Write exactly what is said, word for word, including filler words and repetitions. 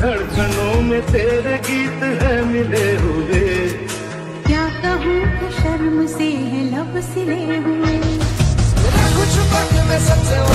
धड़कनों में तेरे गीत है मिले हुए। क्या कहूँ कि शर्म से है लब सिले हुए। कुछ वक्त में सबसे